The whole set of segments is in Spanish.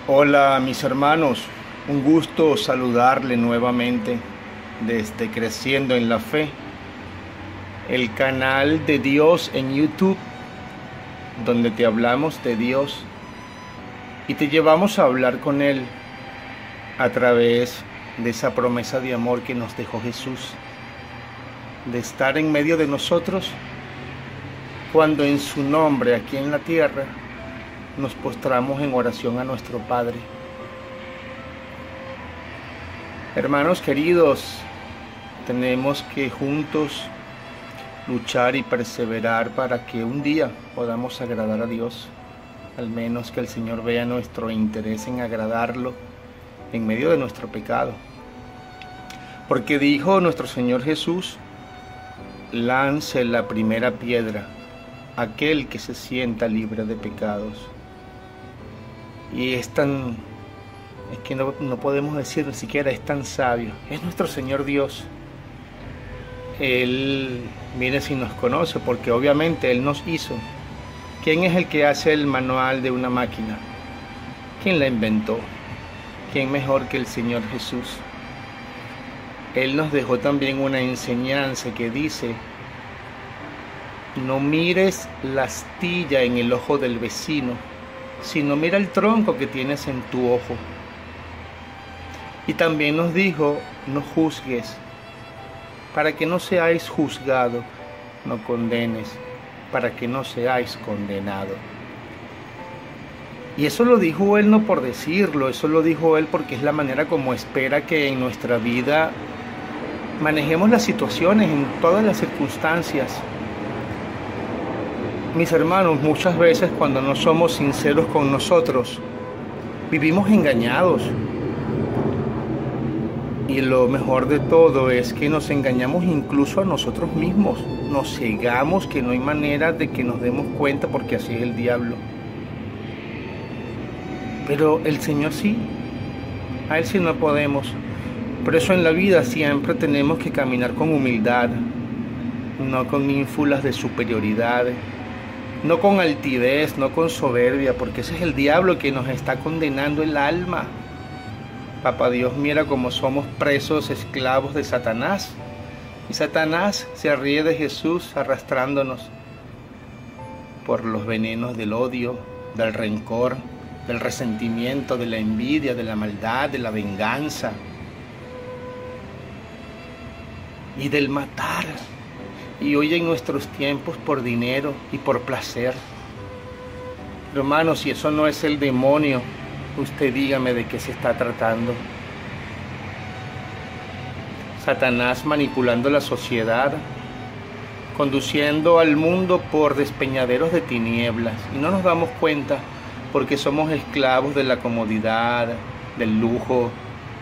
Hola mis hermanos, un gusto saludarle nuevamente desde Creciendo en la Fe, el canal de Dios en YouTube, donde te hablamos de Dios y te llevamos a hablar con Él a través de esa promesa de amor que nos dejó Jesús, de estar en medio de nosotros cuando en su nombre aquí en la tierra nos postramos en oración a nuestro Padre. Hermanos queridos, tenemos que juntos luchar y perseverar para que un día podamos agradar a Dios, al menos que el Señor vea nuestro interés en agradarlo en medio de nuestro pecado. Porque dijo nuestro Señor Jesús: lance la primera piedra aquel que se sienta libre de pecados. Y es que no podemos decir ni siquiera es tan sabio, es nuestro Señor Dios. Él viene si nos conoce, porque obviamente Él nos hizo. ¿Quién es el que hace el manual de una máquina? ¿Quién la inventó? ¿Quién mejor que el Señor Jesús? Él nos dejó también una enseñanza que dice: no mires la astilla en el ojo del vecino, sino mira el tronco que tienes en tu ojo. Y también nos dijo: no juzgues, para que no seáis juzgados, no condenes, para que no seáis condenados. Y eso lo dijo Él no por decirlo, eso lo dijo Él porque es la manera como espera que en nuestra vida manejemos las situaciones en todas las circunstancias. Mis hermanos, muchas veces cuando no somos sinceros con nosotros, vivimos engañados. Y lo mejor de todo es que nos engañamos incluso a nosotros mismos. Nos cegamos que no hay manera de que nos demos cuenta, porque así es el diablo. Pero el Señor sí, a Él sí no podemos. Por eso en la vida siempre tenemos que caminar con humildad, no con ínfulas de superioridad, no con altivez, no con soberbia, porque ese es el diablo que nos está condenando el alma. Papá Dios mira cómo somos presos, esclavos de Satanás. Y Satanás se ríe de Jesús arrastrándonos por los venenos del odio, del rencor, del resentimiento, de la envidia, de la maldad, de la venganza y del matar. Y hoy en nuestros tiempos por dinero y por placer. Hermanos, si eso no es el demonio, usted dígame de qué se está tratando. Satanás manipulando la sociedad, conduciendo al mundo por despeñaderos de tinieblas, y no nos damos cuenta porque somos esclavos de la comodidad, del lujo,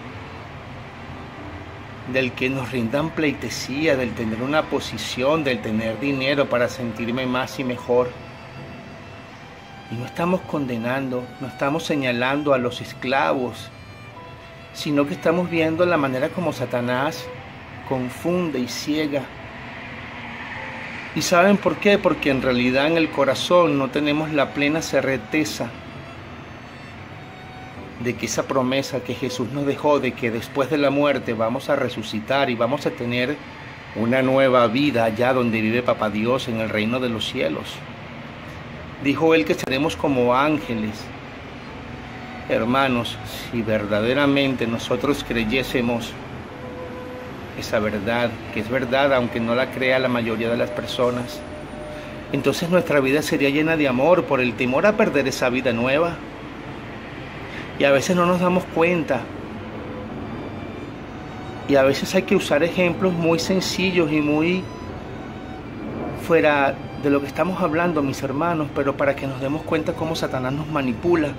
del que nos rindan pleitesía, del tener una posición, del tener dinero para sentirme más y mejor. Y no estamos condenando, no estamos señalando a los esclavos, sino que estamos viendo la manera como Satanás confunde y ciega. ¿Y saben por qué? Porque en realidad en el corazón no tenemos la plena certeza de que esa promesa que Jesús nos dejó, de que después de la muerte vamos a resucitar y vamos a tener una nueva vida allá donde vive Papá Dios en el reino de los cielos. Dijo Él que seremos como ángeles. Hermanos, si verdaderamente nosotros creyésemos esa verdad, que es verdad aunque no la crea la mayoría de las personas, entonces nuestra vida sería llena de amor por el temor a perder esa vida nueva. Y a veces no nos damos cuenta. Y a veces hay que usar ejemplos muy sencillos y muy fuera de lo que estamos hablando, mis hermanos, pero para que nos demos cuenta cómo Satanás nos manipula.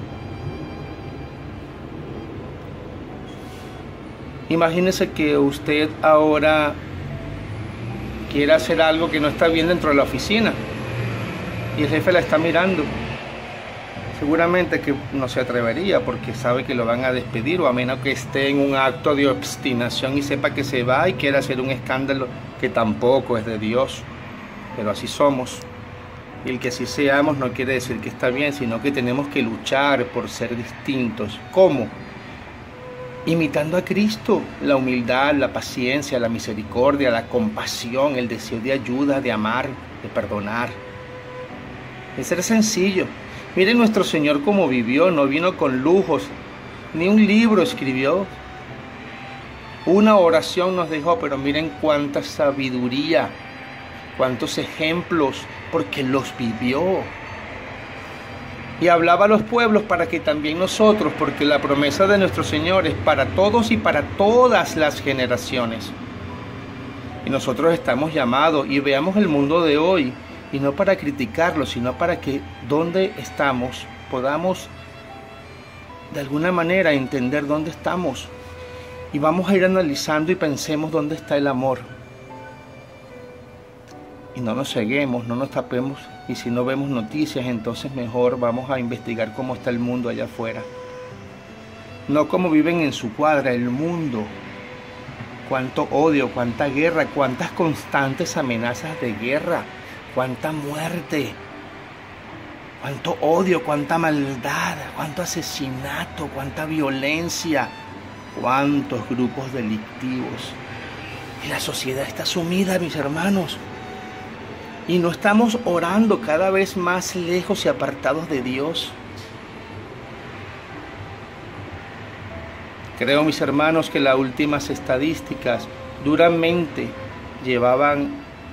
Imagínese que usted ahora quiere hacer algo que no está bien dentro de la oficina y el jefe la está mirando. Seguramente que no se atrevería porque sabe que lo van a despedir, o a menos que esté en un acto de obstinación y sepa que se va y quiera hacer un escándalo que tampoco es de Dios. Pero así somos. Y el que así seamos no quiere decir que está bien, sino que tenemos que luchar por ser distintos. ¿Cómo? Imitando a Cristo, la humildad, la paciencia, la misericordia, la compasión, el deseo de ayuda, de amar, de perdonar. Es ser sencillo. Miren nuestro Señor cómo vivió, no vino con lujos, ni un libro escribió. Una oración nos dejó, pero miren cuánta sabiduría, cuántos ejemplos, porque los vivió. Y hablaba a los pueblos para que también nosotros, porque la promesa de nuestro Señor es para todos y para todas las generaciones. Y nosotros estamos llamados y veamos el mundo de hoy, y no para criticarlo, sino para que donde estamos podamos de alguna manera entender dónde estamos. Y vamos a ir analizando y pensemos dónde está el amor. Y no nos ceguemos, no nos tapemos, y si no vemos noticias, entonces mejor vamos a investigar cómo está el mundo allá afuera. No cómo viven en su cuadra, el mundo. Cuánto odio, cuánta guerra, cuántas constantes amenazas de guerra, cuánta muerte, cuánto odio, cuánta maldad, cuánto asesinato, cuánta violencia, cuántos grupos delictivos. Y la sociedad está sumida, mis hermanos. Y no estamos orando cada vez más lejos y apartados de Dios. Creo, mis hermanos, que las últimas estadísticas duramente llevaban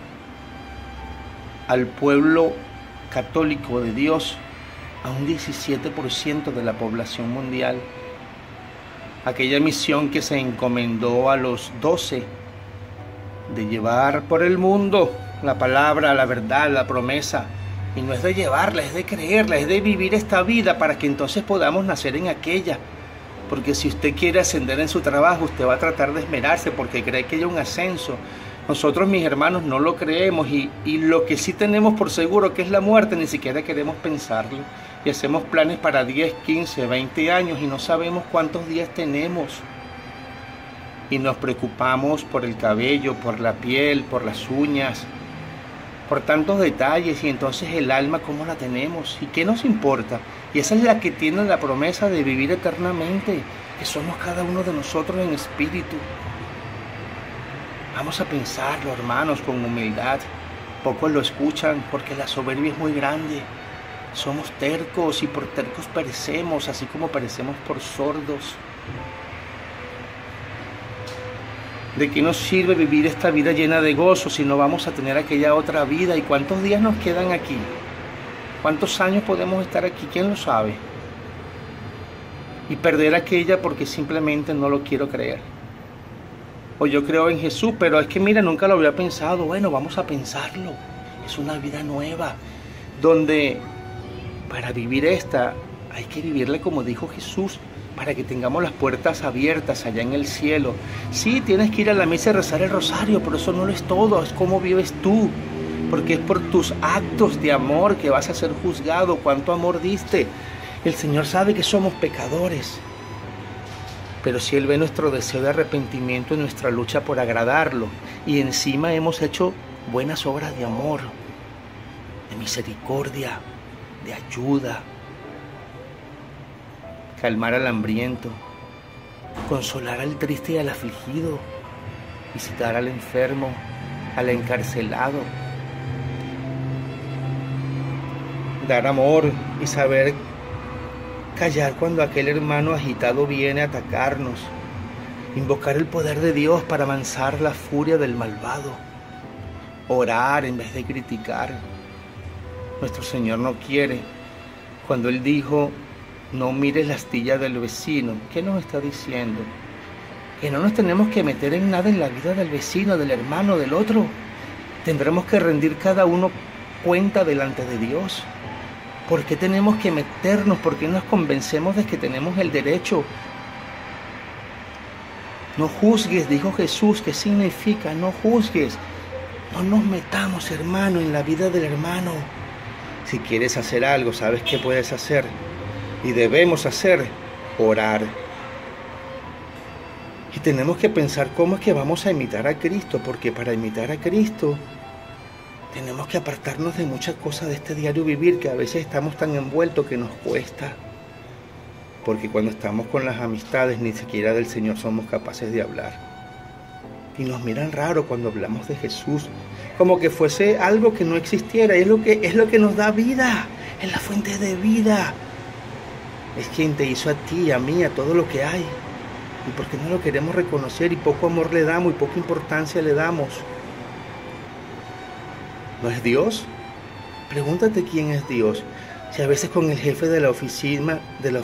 al pueblo católico de Dios a un 17% de la población mundial. Aquella misión que se encomendó a los 12 de llevar por el mundo la palabra, la verdad, la promesa. Y no es de llevarla, es de creerla, es de vivir esta vida para que entonces podamos nacer en aquella. Porque si usted quiere ascender en su trabajo, usted va a tratar de esmerarse porque cree que hay un ascenso. Nosotros, mis hermanos, no lo creemos y lo que sí tenemos por seguro que es la muerte, ni siquiera queremos pensarlo. Y hacemos planes para 10, 15, 20 años y no sabemos cuántos días tenemos. Y nos preocupamos por el cabello, por la piel, por las uñas, por tantos detalles, y entonces el alma, ¿cómo la tenemos? ¿Y qué nos importa? Y esa es la que tiene la promesa de vivir eternamente, que somos cada uno de nosotros en espíritu. Vamos a pensarlo, hermanos, con humildad. Pocos lo escuchan porque la soberbia es muy grande. Somos tercos y por tercos perecemos, así como perecemos por sordos. ¿De qué nos sirve vivir esta vida llena de gozo si no vamos a tener aquella otra vida? ¿Y cuántos días nos quedan aquí? ¿Cuántos años podemos estar aquí? ¿Quién lo sabe? Y perder aquella porque simplemente no lo quiero creer. O yo creo en Jesús, pero es que mira, nunca lo había pensado. Bueno, vamos a pensarlo. Es una vida nueva, donde para vivir esta hay que vivirla como dijo Jesús, para que tengamos las puertas abiertas allá en el cielo. Sí, tienes que ir a la misa y rezar el rosario, pero eso no lo es todo, es cómo vives tú, porque es por tus actos de amor que vas a ser juzgado. ¿Cuánto amor diste? El Señor sabe que somos pecadores, pero si Él ve nuestro deseo de arrepentimiento y nuestra lucha por agradarlo, y encima hemos hecho buenas obras de amor, de misericordia, de ayuda, calmar al hambriento, consolar al triste y al afligido, visitar al enfermo, al encarcelado, dar amor y saber callar cuando aquel hermano agitado viene a atacarnos, invocar el poder de Dios para amansar la furia del malvado, orar en vez de criticar. Nuestro Señor no quiere. Cuando Él dijo: no mires la astilla del vecino, ¿qué nos está diciendo? Que no nos tenemos que meter en nada en la vida del vecino, del hermano, del otro. Tendremos que rendir cada uno cuenta delante de Dios. ¿Por qué tenemos que meternos? ¿Por qué nos convencemos de que tenemos el derecho? No juzgues, dijo Jesús. ¿Qué significa? No juzgues. No nos metamos, hermano, en la vida del hermano. Si quieres hacer algo, ¿sabes qué puedes hacer? Y debemos hacer: orar. Y tenemos que pensar cómo es que vamos a imitar a Cristo, porque para imitar a Cristo Tenemos que apartarnos de muchas cosas de este diario vivir que a veces estamos tan envueltos que nos cuesta. Porque cuando estamos con las amistades ni siquiera del Señor somos capaces de hablar. Y nos miran raro cuando hablamos de Jesús, como que fuese algo que no existiera. Es lo que nos da vida, es la fuente de vida. Es quien te hizo a ti, a mí, a todo lo que hay. ¿Y por qué no lo queremos reconocer? Y poco amor le damos y poca importancia le damos. ¿No es Dios? Pregúntate quién es Dios. Si a veces con el jefe de la oficina,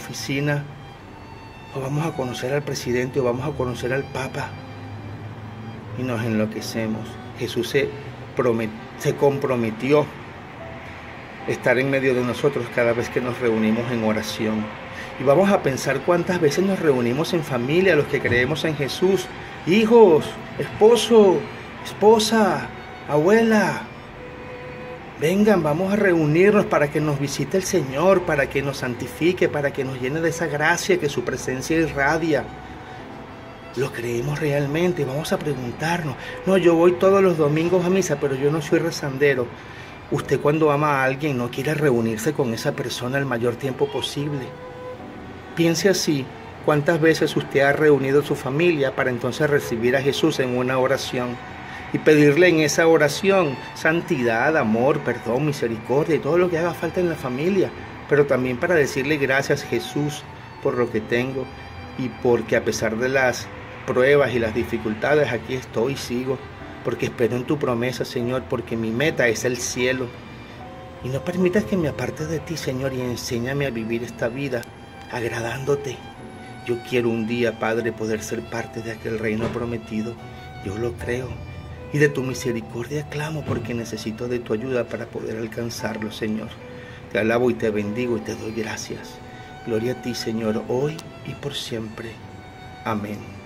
o vamos a conocer al presidente, o vamos a conocer al Papa, y nos enloquecemos. Jesús se comprometió a estar en medio de nosotros cada vez que nos reunimos en oración. Y vamos a pensar cuántas veces nos reunimos en familia, los que creemos en Jesús, hijos, esposo, esposa, abuela. Vengan, vamos a reunirnos para que nos visite el Señor, para que nos santifique, para que nos llene de esa gracia que su presencia irradia. ¿Lo creemos realmente? Vamos a preguntarnos. No, yo voy todos los domingos a misa, pero yo no soy rezandero. Usted cuando ama a alguien no quiere reunirse con esa persona el mayor tiempo posible. Piense así, ¿cuántas veces usted ha reunido a su familia para entonces recibir a Jesús en una oración? Y pedirle en esa oración santidad, amor, perdón, misericordia y todo lo que haga falta en la familia. Pero también para decirle gracias, Jesús, por lo que tengo y porque a pesar de las pruebas y las dificultades aquí estoy, sigo, porque espero en tu promesa, Señor, porque mi meta es el cielo. Y no permitas que me aparte de ti, Señor, y enséñame a vivir esta vida agradándote. Yo quiero un día, Padre, poder ser parte de aquel reino prometido. Yo lo creo. Y de tu misericordia clamo porque necesito de tu ayuda para poder alcanzarlo, Señor. Te alabo y te bendigo y te doy gracias. Gloria a ti, Señor, hoy y por siempre. Amén.